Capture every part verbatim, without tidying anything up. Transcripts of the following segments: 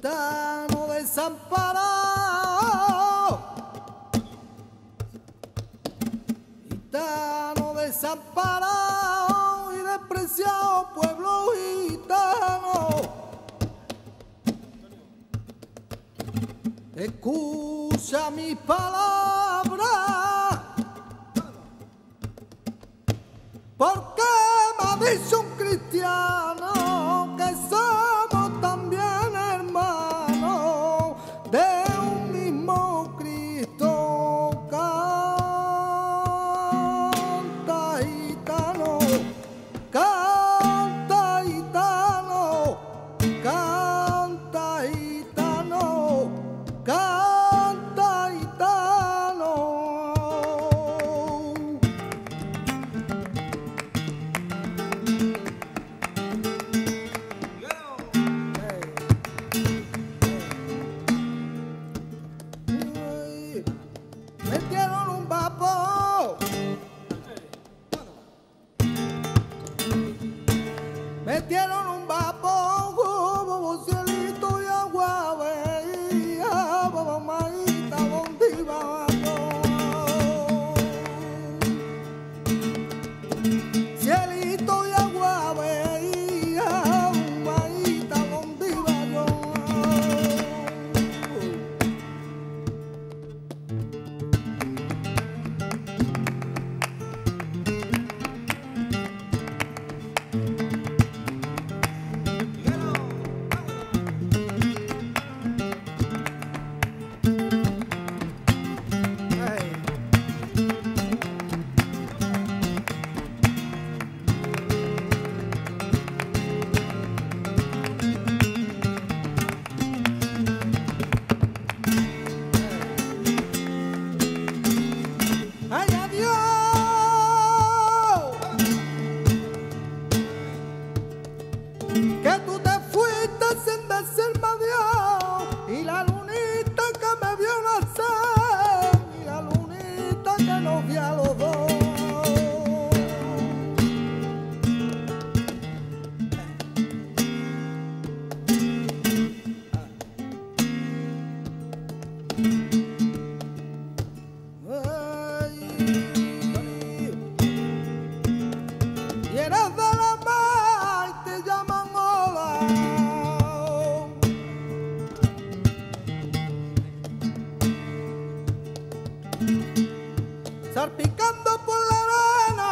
gitano desamparado, gitano desamparado y despreciado pueblo gitano. Escucha mis palabras, porque me ha dicho un cristiano que somos también hermanos de un mismo Cristo. Canta gitano, canta gitano, canta gitano, canta gitano. Metieron un vapor, metieron un vapor, como cielito y agua veía, mamadita, donde iba yo. Cielito y agua veía, mamadita, donde iba yo. ¡Ay, adiós! Que tú te fuiste sin decirme adiós, y la lunita que me vio nacer, y la lunita que nos vio a los dos. Y eres de la mar y te llaman ola, salpicando por la arena,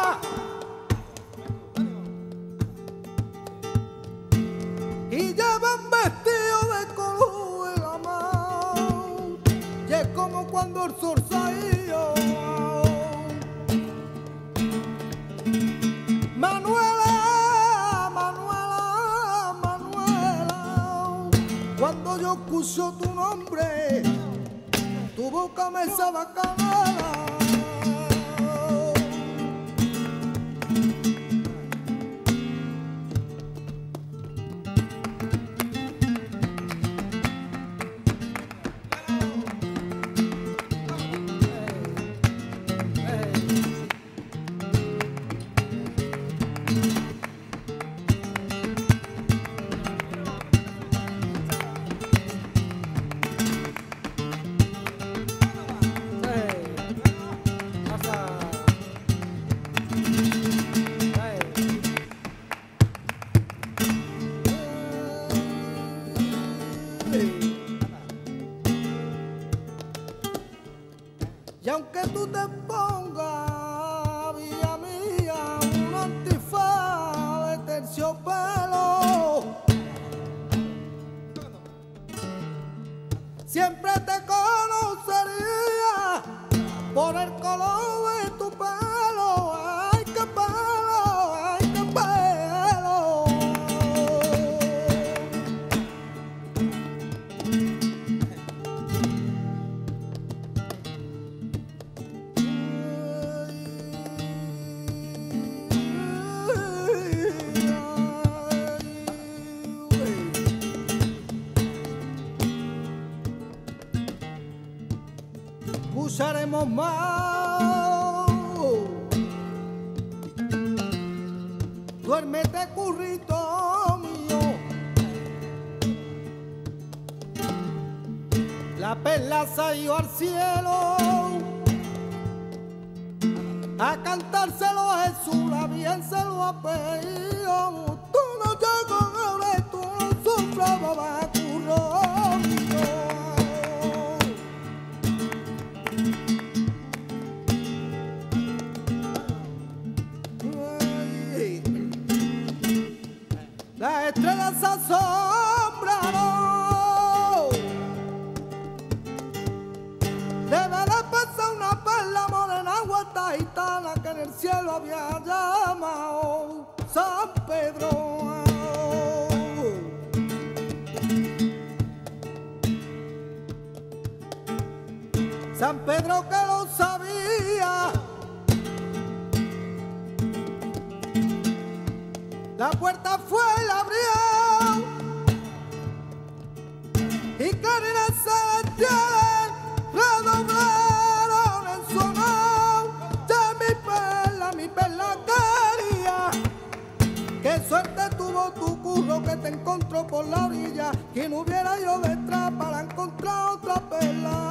y llevan vestido de color en la mano, y es como cuando el sol salió. Manuela, Manuela, Manuela, cuando yo escucho tu nombre, tu boca me sabe a canela. Y aunque tú te pongas, vida mía, un antifaz de terciopelo, siempre te conocería por el color de tu pelo. ¡Ay, qué pelo! ¡Ay, qué pelo! Usaremos más. Duérmete, currito mío, La perla salió al cielo a cantárselo a Jesús, la bien se lo ha pedido. Tú no llegas a tú no sufras, babá, curro. Las estrellas se asombraron, debe de pasar una perla morena guata gitana que en el cielo había llamado San Pedro. San Pedro que lo sabía, la puerta fue y la abrió, y clarines celestiales redoblaron en su honor. Ya mi perla, mi perla quería, qué suerte tuvo tu curro que te encontró por la orilla, quien hubiera ido detrás para encontrar otra perla.